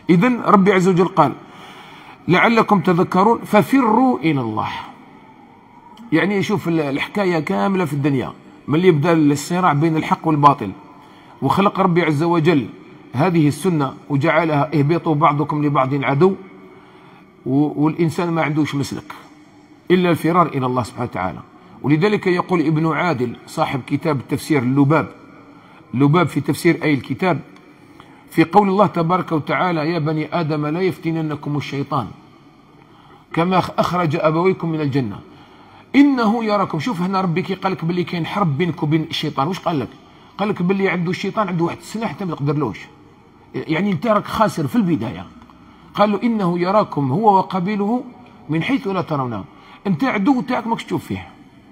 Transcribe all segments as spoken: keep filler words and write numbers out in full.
إذن ربي عز وجل قال لعلكم تذكرون ففروا إلى الله. يعني يشوف الحكاية كاملة في الدنيا من اللي يبدأ الصراع بين الحق والباطل، وخلق ربي عز وجل هذه السنة وجعلها اهبطوا بعضكم لبعض عدو، والإنسان ما عندوش مسلك إلا الفرار إلى الله سبحانه وتعالى. ولذلك يقول ابن عادل صاحب كتاب التفسير اللباب، اللباب في تفسير أي الكتاب، في قول الله تبارك وتعالى يا بني آدم لا يفتننكم الشيطان كما أخرج أبويكم من الجنة إنه يراكم. شوف هنا ربي كي قال لك باللي كاين حرب بينك وبين الشيطان، واش قال لك؟ قال لك باللي عنده الشيطان عنده واحد السلاح انت ما تقدرلوش، يعني انت راك خاسر في البداية. قال له إنه يراكم هو وقبيله من حيث لا ترونه، انت عدو تاعك ماكش تشوف فيه.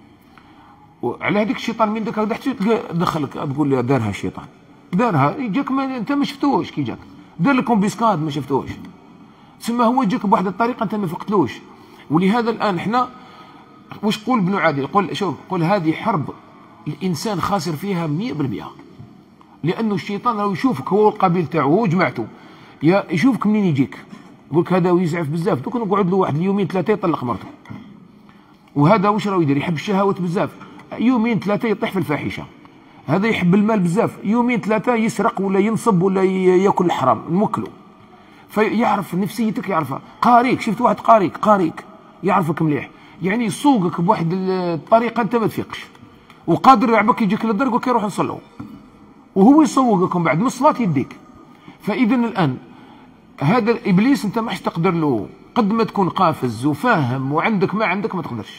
وعلى هذيك الشيطان من داك دخلك تقول لي دارها الشيطان، دارها جاك ما انت ما شفتوش كي جاك، دار لكم بيسكاد ما شفتوش، تسمى هو جاك بواحد الطريقه انت ما فقتلوش. ولهذا الان احنا واش قول ابن عادل؟ يقول شوف قول هذه حرب الانسان خاسر فيها مئة بالمئة، لانه الشيطان لو يشوفك هو والقبيل تاعو هو جماعته يشوفك منين يجيك يقول لك هذا ويزعف بزاف، دوك نقعد له واحد اليومين ثلاثه يطلق مرته. وهذا واش راهو يدير؟ يحب الشهوات بزاف، يومين ثلاثه يطيح في الفاحشه. هذا يحب المال بزاف، يومين ثلاثه يسرق ولا ينصب ولا ياكل الحرام نوكله. فيعرف نفسيتك يعرفها. قاريك شفت واحد قاريك قاريك يعرفك مليح، يعني يسوقك بواحد الطريقه انت ما تفيقش، وقادر يلعبك يجيك للدرك وكيروح نصلوا، وهو يسوقكم بعد من الصلاه يديك. فاذا الان هذا ابليس انت ما حش تقدر له، قد ما تكون قافز وفاهم وعندك ما عندك ما تقدرش.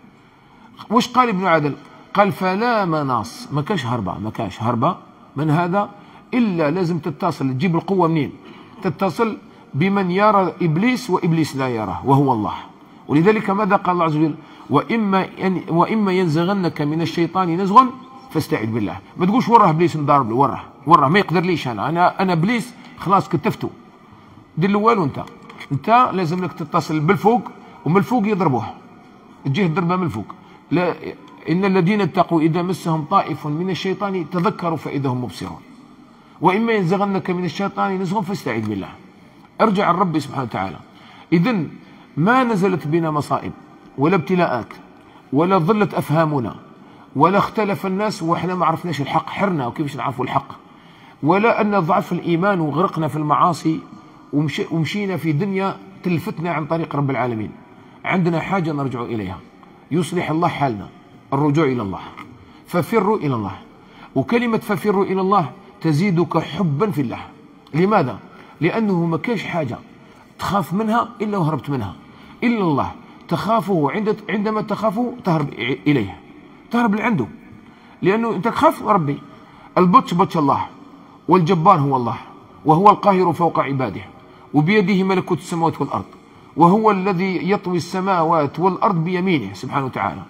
واش قال ابن عادل؟ قال فلا مناص، ما كاش هربه، ما كاش هربه من هذا الا لازم تتصل. تجيب القوه منين؟ تتصل بمن يرى ابليس وابليس لا يراه وهو الله. ولذلك ماذا قال الله عز وجل؟ واما واما ينزغنك من الشيطان نزغ فاستعذ بالله. ما تقولش وراه ابليس نضارب له، وراه وراه ما يقدرليش انا انا انا ابليس خلاص كتفته. دير له والو انت انت لازم لك تتصل بالفوق، ومن الفوق يضربوه تجيه الضربه من الفوق. لا ان الذين اتقوا اذا مسهم طائف من الشيطان تذكروا فاذا هم مبصرون. واما ينزغنك من الشيطان نزغ فاستعذ بالله. ارجع الرب سبحانه وتعالى. اذا ما نزلت بنا مصائب ولا ابتلاءات ولا ضلت افهامنا ولا اختلف الناس واحنا ما عرفناش الحق، حرنا وكيفاش نعرفوا الحق، ولا ان ضعف الايمان وغرقنا في المعاصي ومشي ومشينا في دنيا تلفتنا عن طريق رب العالمين. عندنا حاجه نرجع اليها، يصلح الله حالنا، الرجوع الى الله. ففروا الى الله. وكلمه ففروا الى الله تزيدك حبا في الله. لماذا؟ لانه ما كاش حاجه تخاف منها الا وهربت منها، الا الله. تخافه عند عندما تخافه تهرب اليه، تهرب لعنده، لانه انت تخاف ربي. البطش بطش الله، والجبار هو الله، وهو القاهر فوق عباده، وبيده ملكوت السماوات والارض، وهو الذي يطوي السماوات والارض بيمينه سبحانه وتعالى،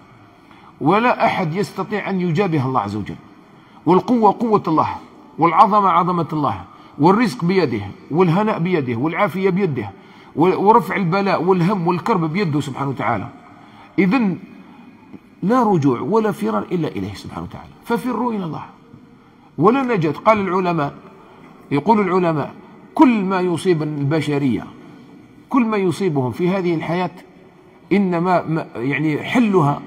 ولا احد يستطيع ان يجابه الله عز وجل. والقوه قوه الله، والعظمه عظمه الله، والرزق بيده، والهناء بيده، والعافيه بيده، ورفع البلاء والهم والكرب بيده سبحانه وتعالى. اذن لا رجوع ولا فرار الا اليه سبحانه وتعالى. ففروا الى الله ولا نجاة. قال العلماء، يقول العلماء كل ما يصيب البشريه، كل ما يصيبهم في هذه الحياه انما يعني حلها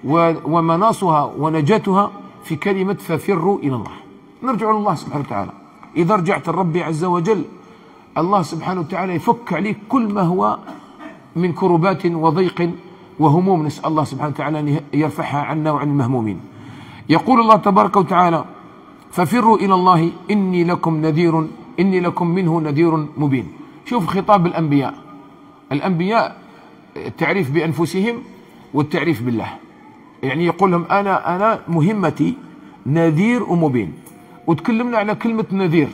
ومناصها ونجاتها في كلمه ففروا الى الله. نرجع لله سبحانه وتعالى. اذا رجعت الرب عز وجل الله سبحانه وتعالى يفك عليك كل ما هو من كربات وضيق وهموم، نسأل الله سبحانه وتعالى أن يرفعها عنا وعن المهمومين. يقول الله تبارك وتعالى ففروا إلى الله إني لكم نذير إني لكم منه نذير مبين. شوف خطاب الأنبياء، الأنبياء التعريف بأنفسهم والتعريف بالله. يعني يقول لهم أنا أنا مهمتي نذير ومبين. وتكلمنا على كلمة نذير،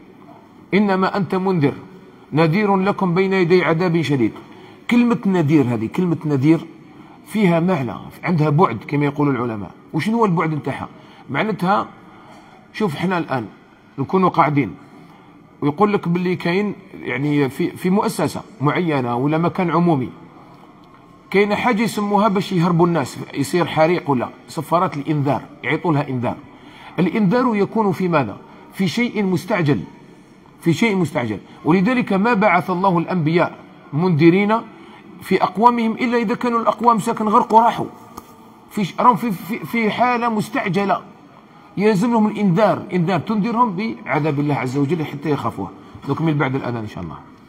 إنما أنت منذر نذير لكم بين يدي عذاب شديد. كلمة نذير هذه كلمة نذير فيها معنى، عندها بعد كما يقول العلماء. وشنو هو البعد نتاعها؟ معناتها شوف احنا الآن نكونوا قاعدين ويقول لك باللي كاين يعني في في مؤسسة معينة ولا مكان عمومي كاين حاجة يسموها باش يهربوا الناس، يصير حريق ولا صفارات الإنذار، يعيطوا لها إنذار. الإنذار يكون في ماذا؟ في شيء مستعجل، في شيء مستعجل. ولذلك ما بعث الله الأنبياء منذرين في أقوامهم إلا إذا كانوا الأقوام ساكن غرقوا راحوا في راهم في, في, في حالة مستعجلة، يلزم لهم الإنذار، إنذار تنذرهم بعذاب الله عز وجل حتى يخافوه. نكمل بعد الأذان إن شاء الله.